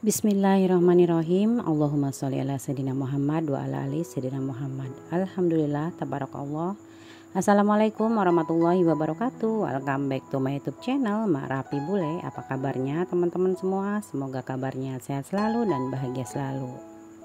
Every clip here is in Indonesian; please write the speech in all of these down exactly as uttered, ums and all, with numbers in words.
Bismillahirrahmanirrahim. Allahumma sholli ala sayyidina Muhammad wa ala ali sayyidina Muhammad. Alhamdulillah, tabarakallah. Assalamualaikum warahmatullahi wabarakatuh. Welcome back to my YouTube channel Mak Rapi Bule. Apa kabarnya teman-teman semua? Semoga kabarnya sehat selalu dan bahagia selalu.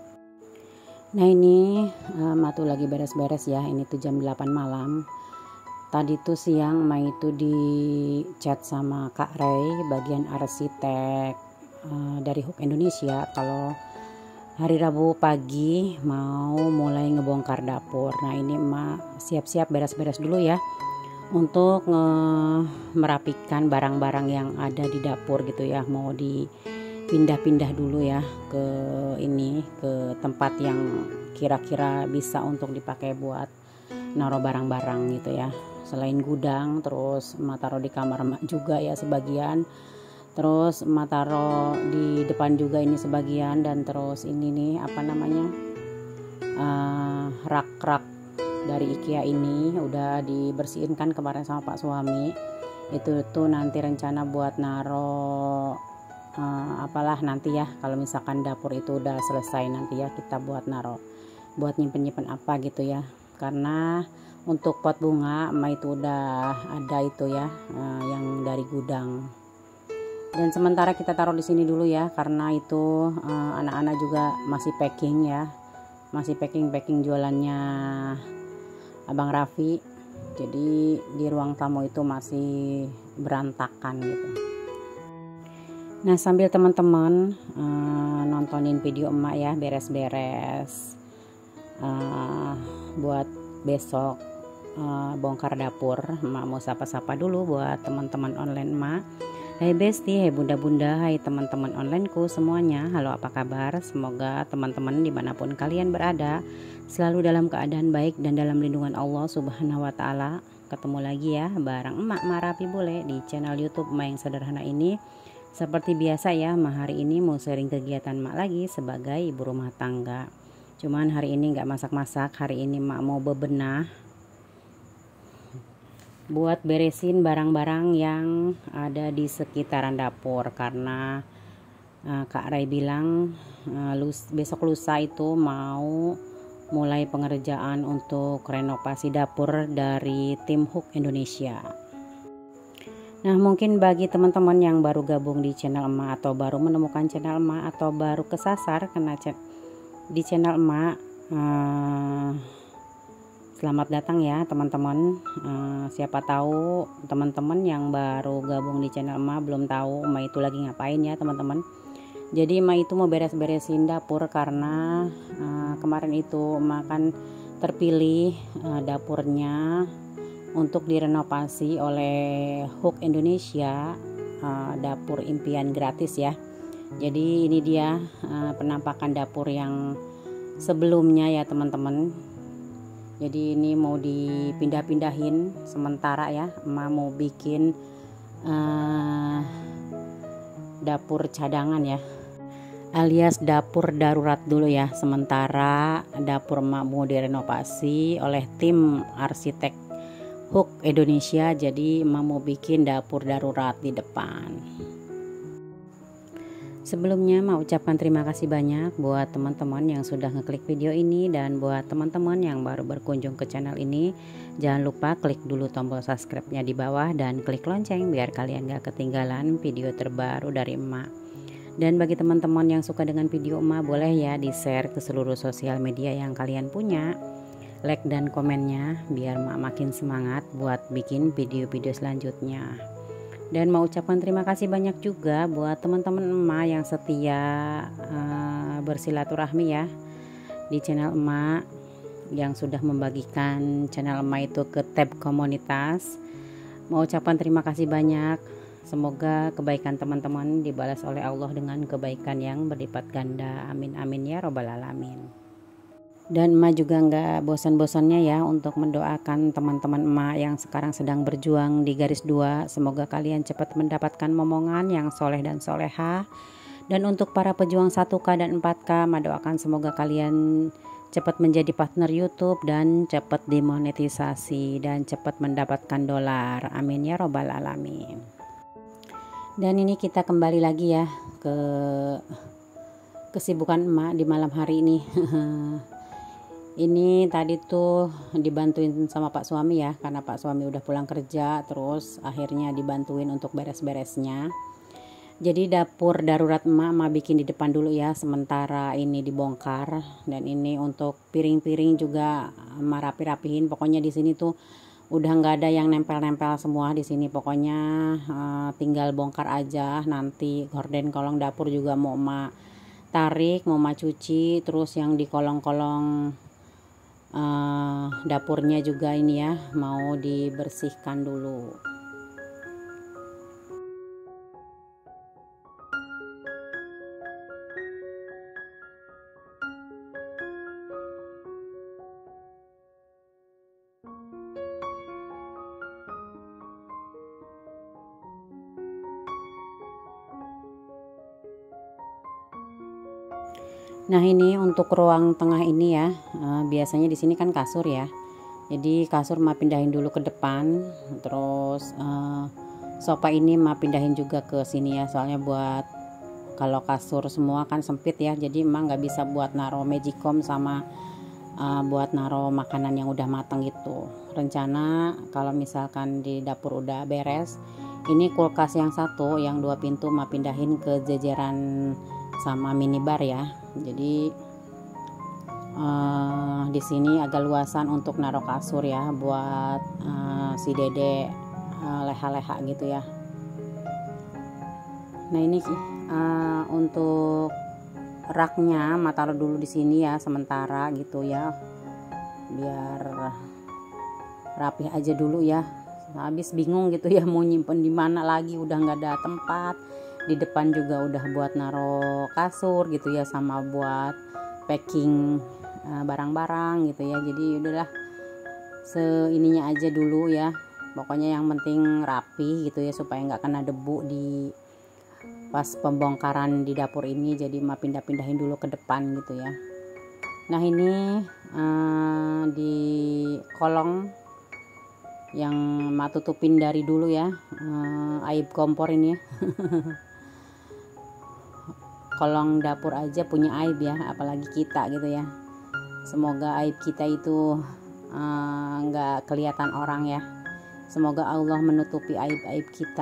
Nah ini uh, Mak tuh lagi beres-beres ya. Ini tuh jam delapan malam. Tadi tuh siang Mak itu di chat sama Kak Ray bagian arsitek Uh, dari Hook Indonesia kalau hari Rabu pagi mau mulai ngebongkar dapur. Nah ini emak siap-siap beres-beres dulu ya untuk nge- merapikan barang-barang yang ada di dapur gitu ya, mau dipindah-pindah dulu ya ke ini ke tempat yang kira-kira bisa untuk dipakai buat naruh barang-barang gitu ya. Selain gudang, terus emak taruh di kamar emak juga ya sebagian. Terus emak taruh di depan juga ini sebagian, dan terus ini nih apa namanya uh, rak-rak dari IKEA ini udah dibersihin kan kemarin sama Pak suami. Itu tuh nanti rencana buat naruh uh, apalah nanti ya, kalau misalkan dapur itu udah selesai nanti ya kita buat naruh buat nyimpen-nyimpen apa gitu ya. Karena untuk pot bunga emak itu udah ada itu ya uh, yang dari gudang. Dan sementara kita taruh di sini dulu ya, karena itu uh, anak-anak juga masih packing ya, masih packing-packing jualannya Abang Raffi. Jadi di ruang tamu itu masih berantakan gitu. Nah sambil teman-teman uh, nontonin video emak ya beres-beres uh, buat besok uh, bongkar dapur, emak mau sapa-sapa dulu buat teman-teman online emak. Hai Besti, hai bunda-bunda, hai teman-teman onlineku semuanya. Halo, apa kabar? Semoga teman-teman dimanapun kalian berada selalu dalam keadaan baik dan dalam lindungan Allah Subhanahu wa Ta'ala. Ketemu lagi ya bareng emak Mak Rapi Bule di channel YouTube Emak yang Sederhana ini. Seperti biasa ya, emak hari ini mau sharing kegiatan emak lagi sebagai ibu rumah tangga. Cuman hari ini nggak masak-masak, hari ini emak mau bebenah buat beresin barang-barang yang ada di sekitaran dapur, karena uh, Kak Ray bilang uh, lus, besok lusa itu mau mulai pengerjaan untuk renovasi dapur dari tim Hook Indonesia. Nah mungkin bagi teman-teman yang baru gabung di channel emak, atau baru menemukan channel emak, atau baru kesasar kena chat di channel emak, uh, selamat datang ya teman-teman. uh, Siapa tahu teman-teman yang baru gabung di channel emak belum tahu emak itu lagi ngapain ya teman-teman. Jadi emak itu mau beres-beresin dapur karena uh, kemarin itu emak kan terpilih uh, dapurnya untuk direnovasi oleh Hook Indonesia, uh, dapur impian gratis ya. Jadi ini dia uh, penampakan dapur yang sebelumnya ya teman-teman. Jadi ini mau dipindah-pindahin sementara ya, emak mau bikin uh, dapur cadangan ya, alias dapur darurat dulu ya. Sementara dapur emak mau direnovasi oleh tim arsitek Hook Indonesia, jadi emak mau bikin dapur darurat di depan. Sebelumnya mau ucapkan terima kasih banyak buat teman-teman yang sudah ngeklik video ini, dan buat teman-teman yang baru berkunjung ke channel ini jangan lupa klik dulu tombol subscribe-nya di bawah dan klik lonceng biar kalian gak ketinggalan video terbaru dari emak. Dan bagi teman-teman yang suka dengan video emak boleh ya di share ke seluruh sosial media yang kalian punya, like dan komennya biar emak makin semangat buat bikin video-video selanjutnya. Dan mau ucapkan terima kasih banyak juga buat teman-teman emak yang setia uh, bersilaturahmi ya di channel emak, yang sudah membagikan channel emak itu ke tab komunitas. Mau ucapkan terima kasih banyak. Semoga kebaikan teman-teman dibalas oleh Allah dengan kebaikan yang berlipat ganda. Amin amin ya robbal alamin. Dan emak juga nggak bosan-bosannya ya untuk mendoakan teman-teman emak yang sekarang sedang berjuang di garis dua. Semoga kalian cepat mendapatkan momongan yang soleh dan soleha. Dan untuk para pejuang satu K dan empat K, emak doakan semoga kalian cepat menjadi partner YouTube dan cepat dimonetisasi dan cepat mendapatkan dolar. Amin ya robbal alamin. Dan ini kita kembali lagi ya ke kesibukan emak di malam hari ini. Ini tadi tuh dibantuin sama Pak suami ya, karena Pak suami udah pulang kerja, terus akhirnya dibantuin untuk beres-beresnya. Jadi dapur darurat emak emak bikin di depan dulu ya, sementara ini dibongkar. Dan ini untuk piring-piring juga emak rapi-rapihin. Pokoknya di sini tuh udah nggak ada yang nempel-nempel semua di sini. Pokoknya uh, tinggal bongkar aja. Nanti gorden kolong dapur juga mau emak tarik, mau emak cuci. Terus yang di kolong-kolong Uh, dapurnya juga ini ya mau dibersihkan dulu. Nah ini untuk ruang tengah ini ya, uh, biasanya di sini kan kasur ya. Jadi kasur ma pindahin dulu ke depan, terus uh, sofa ini ma pindahin juga ke sini ya. Soalnya buat kalau kasur semua kan sempit ya, jadi ma nggak bisa buat naro magicom sama uh, buat naro makanan yang udah matang gitu. Rencana kalau misalkan di dapur udah beres, ini kulkas yang satu, yang dua pintu ma pindahin ke jajaran sama minibar ya. Jadi uh, di sini agak luasan untuk naruh kasur ya, buat uh, si dede uh, leha-leha gitu ya. Nah ini uh, untuk raknya ma taruh dulu di sini ya sementara gitu ya, biar rapih aja dulu ya. Habis bingung gitu ya mau nyimpen di mana lagi, udah nggak ada tempat. Di depan juga udah buat naro kasur gitu ya, sama buat packing uh, barang-barang gitu ya. Jadi udahlah seininya aja dulu ya, pokoknya yang penting rapi gitu ya, supaya nggak kena debu di pas pembongkaran di dapur ini. Jadi ma pindah-pindahin dulu ke depan gitu ya. Nah ini uh, di kolong yang ma tutupin dari dulu ya, uh, aib kompor ini ya. Kolong dapur aja punya aib ya, apalagi kita gitu ya. Semoga aib kita itu nggak uh, kelihatan orang ya. Semoga Allah menutupi aib-aib kita.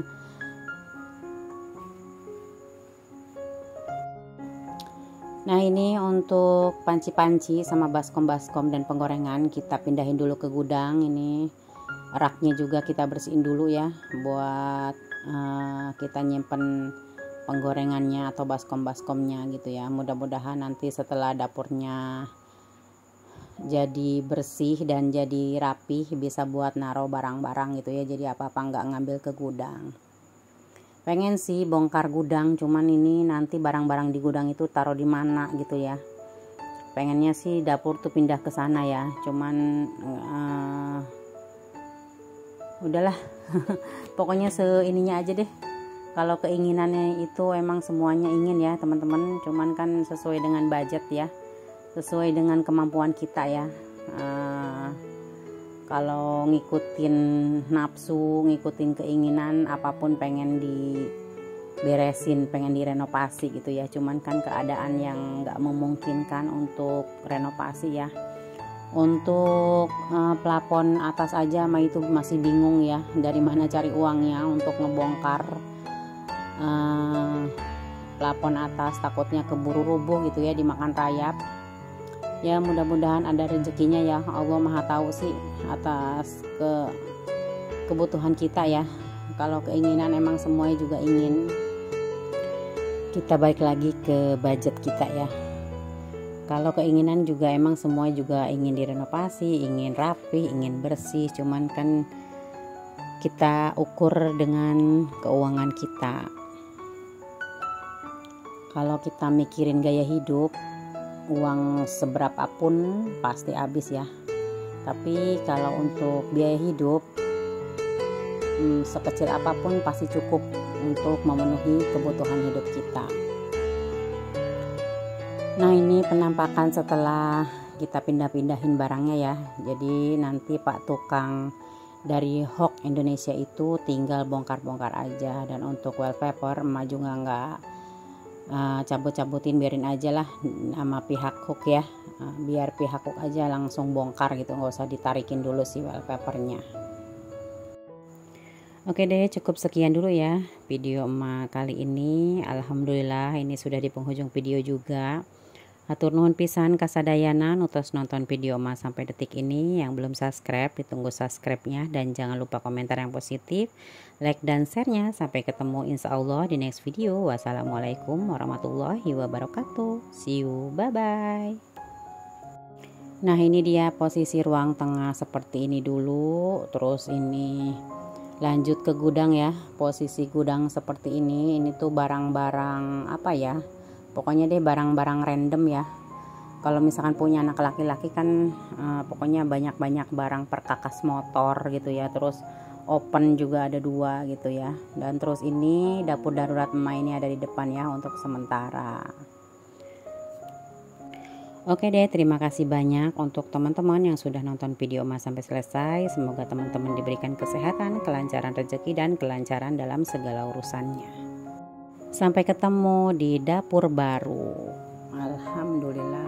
Nah ini untuk panci-panci sama baskom-baskom dan penggorengan kita pindahin dulu ke gudang. Ini raknya juga kita bersihin dulu ya, buat uh, kita nyimpen penggorengannya atau baskom-baskomnya gitu ya. Mudah-mudahan nanti setelah dapurnya jadi bersih dan jadi rapih, bisa buat naruh barang-barang gitu ya. Jadi apa-apa nggak ngambil ke gudang. Pengen sih bongkar gudang, cuman ini nanti barang-barang di gudang itu taruh di mana gitu ya. Pengennya sih dapur tuh pindah ke sana ya, cuman uh, udahlah. Pokoknya seininya aja deh. Kalau keinginannya itu emang semuanya ingin ya teman-teman, cuman kan sesuai dengan budget ya, sesuai dengan kemampuan kita ya. Uh, kalau ngikutin nafsu, ngikutin keinginan, apapun pengen diberesin, pengen direnovasi gitu ya. Cuman kan keadaan yang nggak memungkinkan untuk renovasi ya. Untuk uh, plafon atas aja mah itu masih bingung ya, dari mana cari uangnya untuk ngebongkar uh, plafon atas, takutnya keburu rubuh gitu ya, dimakan rayap. Ya mudah-mudahan ada rezekinya ya, Allah maha tahu sih atas ke kebutuhan kita ya. Kalau keinginan emang semuanya juga ingin. Kita balik lagi ke budget kita ya. Kalau keinginan juga emang semua juga ingin direnovasi, ingin rapi, ingin bersih, cuman kan kita ukur dengan keuangan kita. Kalau kita mikirin gaya hidup, uang seberapapun pasti habis ya. Tapi kalau untuk biaya hidup, hmm, sekecil apapun pasti cukup untuk memenuhi kebutuhan hidup kita. Nah ini penampakan setelah kita pindah-pindahin barangnya ya. Jadi nanti Pak tukang dari Hok Indonesia itu tinggal bongkar-bongkar aja. Dan untuk wallpaper emak juga nggak uh, cabut-cabutin, biarin aja lah sama pihak hook ya, uh, biar pihak hook aja langsung bongkar gitu, nggak usah ditarikin dulu si wallpapernya. Oke deh, cukup sekian dulu ya video emak kali ini. Alhamdulillah ini sudah di penghujung video juga. Hatur nuhun pisan kasadayana nutos nonton video emak sampai detik ini. Yang belum subscribe ditunggu subscribe-nya, dan jangan lupa komentar yang positif, like dan share-nya. Sampai ketemu insya Allah di next video. Wassalamualaikum warahmatullahi wabarakatuh. See you, bye bye. Nah ini dia posisi ruang tengah seperti ini dulu, terus ini lanjut ke gudang ya. Posisi gudang seperti ini, ini tuh barang-barang apa ya, pokoknya deh barang-barang random ya. Kalau misalkan punya anak laki-laki kan uh, pokoknya banyak-banyak barang perkakas motor gitu ya. Terus open juga ada dua gitu ya. Dan terus ini dapur darurat emak ini ada di depan ya untuk sementara. Oke deh, terima kasih banyak untuk teman-teman yang sudah nonton video emak sampai selesai. Semoga teman-teman diberikan kesehatan, kelancaran rezeki, dan kelancaran dalam segala urusannya. Sampai ketemu di dapur baru. Alhamdulillah.